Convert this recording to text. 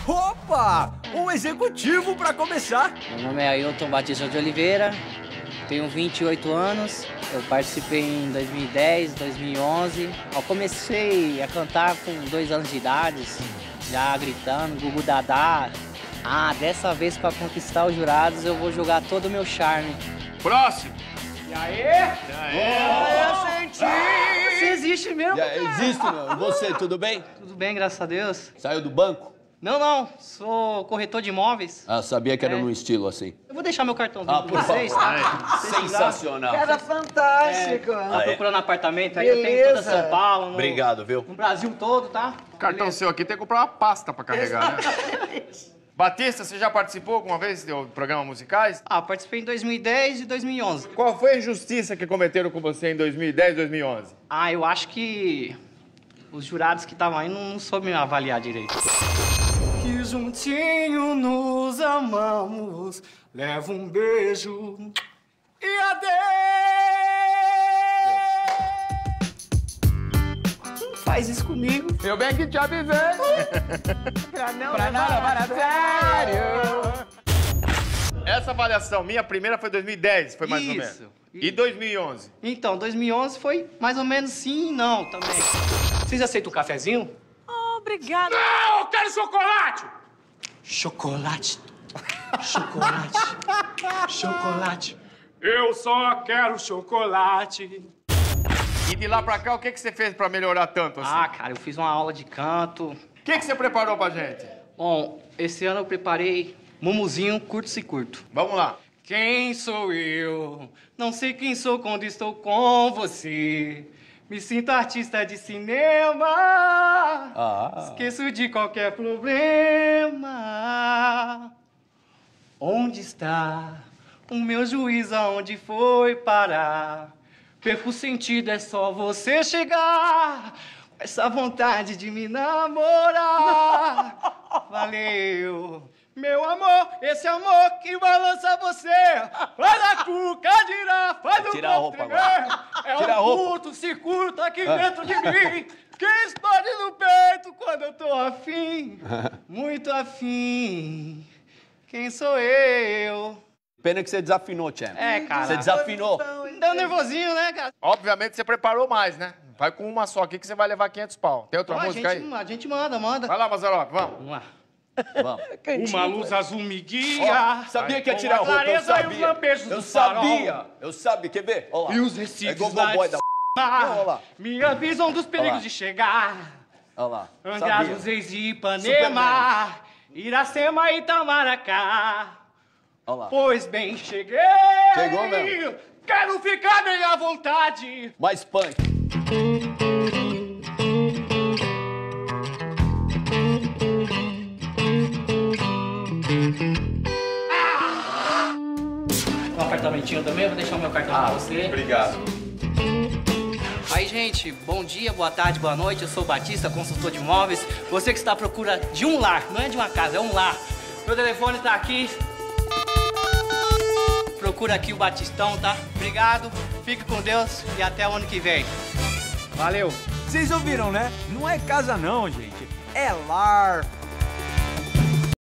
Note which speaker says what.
Speaker 1: Opa! Um executivo para começar.
Speaker 2: Meu nome é Ailton Batista de Oliveira, tenho 28 anos, eu participei em 2010, 2011. Eu comecei a cantar com 2 anos de idade, já gritando, Gugu Dadá. Dessa vez para conquistar os jurados eu vou jogar todo o meu charme.
Speaker 3: Próximo!
Speaker 1: E aí?
Speaker 2: Você existe mesmo, cara?
Speaker 4: Existe, meu. E você, tudo bem?
Speaker 2: Tudo bem, graças a Deus.
Speaker 4: Saiu do banco?
Speaker 2: Não, sou corretor de imóveis.
Speaker 4: Sabia que era num estilo assim.
Speaker 2: Eu vou deixar meu cartãozinho
Speaker 4: por
Speaker 2: com vocês,
Speaker 4: favor.
Speaker 2: tá?
Speaker 4: Sensacional.
Speaker 5: Cara, fantástico.
Speaker 2: Tá procurando apartamento aí, eu tenho toda São Paulo,
Speaker 4: Obrigado, viu?
Speaker 2: no Brasil todo, tá?
Speaker 3: O cartão seu aqui tem que comprar uma pasta pra carregar, né? Batista, você já participou alguma vez de programas musicais?
Speaker 2: Participei em 2010 e 2011.
Speaker 3: Qual foi a injustiça que cometeram com você em 2010 e 2011?
Speaker 2: Eu acho que os jurados que estavam aí não soube me avaliar direito.
Speaker 6: Que juntinho nos amamos, leva um beijo e adeus. Não faz isso comigo.
Speaker 3: Eu bem que te avisei.
Speaker 6: Pra nada, para sério.
Speaker 3: Essa avaliação minha, a primeira foi 2010, foi mais ou menos.
Speaker 2: Isso.
Speaker 3: E 2011?
Speaker 2: Então, 2011 foi mais ou menos sim e não também.
Speaker 6: Vocês aceitam um cafezinho?
Speaker 7: Obrigada.
Speaker 6: Não, eu quero chocolate!
Speaker 2: Chocolate.
Speaker 6: Chocolate. Eu só quero chocolate.
Speaker 3: E de lá pra cá, o que você fez pra melhorar tanto assim?
Speaker 2: Cara, eu fiz uma aula de canto.
Speaker 3: O que você preparou pra gente?
Speaker 2: Bom, esse ano eu preparei Mumuzinho Curto Se Curto.
Speaker 3: Vamos lá.
Speaker 6: Quem sou eu? Não sei quem sou quando estou com você. Me sinto artista de cinema. Esqueço de qualquer problema. Onde está o meu juiz? Aonde foi parar? Perco o sentido, é só você chegar. Com essa vontade de me namorar. Valeu. Meu amor, esse amor que balança você. Faz a cuca, faz o
Speaker 4: Tira a roupa
Speaker 6: tremer.
Speaker 4: agora.
Speaker 6: É
Speaker 4: Tira a
Speaker 6: um
Speaker 4: roupa.
Speaker 6: curto circuito aqui dentro de mim. Que explode no peito quando eu tô afim. Muito afim. Quem sou eu?
Speaker 4: Pena que você desafinou, Champ.
Speaker 2: Cara.
Speaker 4: Você desafinou.
Speaker 2: Deu nervosinho, né, cara?
Speaker 3: Obviamente você preparou mais, né? Vai com uma só aqui que você vai levar 500 pau. Tem outra música aí?
Speaker 2: A gente manda.
Speaker 3: Vai lá, Mazzaropi, vamos.
Speaker 2: Vamos lá.
Speaker 4: Vamos.
Speaker 6: Uma luz azul me guia.
Speaker 4: Sabia que ia
Speaker 6: Com
Speaker 4: tirar a roupa, eu
Speaker 6: clareza e os
Speaker 4: sabia.
Speaker 6: lampejos
Speaker 4: Eu
Speaker 6: do farol.
Speaker 4: sabia. Eu sabia. Quer ver? Olha lá.
Speaker 6: E os
Speaker 4: É
Speaker 6: recifes
Speaker 4: igual
Speaker 6: lá
Speaker 4: boy
Speaker 6: de
Speaker 4: da...
Speaker 6: Olha
Speaker 4: lá.
Speaker 6: Me avisam dos perigos
Speaker 4: Olha lá.
Speaker 6: de chegar.
Speaker 4: Olha lá.
Speaker 6: Angra
Speaker 4: Sabia.
Speaker 6: dos Reis de Ipanema, Iracema e Itamaracá.
Speaker 4: Olha lá.
Speaker 6: Pois bem, cheguei.
Speaker 4: Chegou mesmo.
Speaker 6: Quero ficar bem à vontade.
Speaker 4: Mais punk.
Speaker 2: Um apartamentinho também, eu vou deixar o meu cartão pra você.
Speaker 3: Obrigado.
Speaker 2: Aí, gente, bom dia, boa tarde, boa noite. Eu sou o Batista, consultor de imóveis. Você que está à procura de um lar, não é de uma casa, é um lar. Meu telefone tá aqui. Procura aqui o Batistão, tá? Obrigado, fique com Deus e até o ano que vem. Valeu!
Speaker 1: Vocês ouviram, né? Não é casa não, gente. É lar,